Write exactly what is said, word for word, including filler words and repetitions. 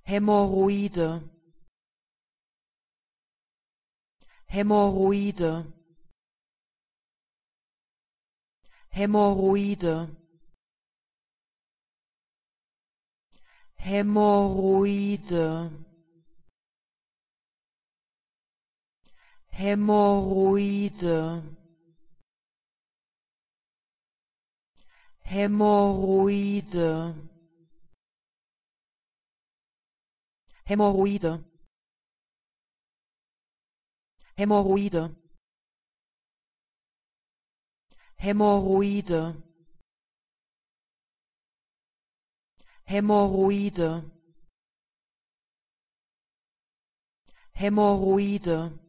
Hämorrhoide, Hämorrhoide, Hämorrhoide, Hämorrhoide, Hämorrhoide, Hämorrhoide, Hämorrhoide, Hämorrhoide, Hämorrhoide, Hämorrhoide, Hämorrhoide.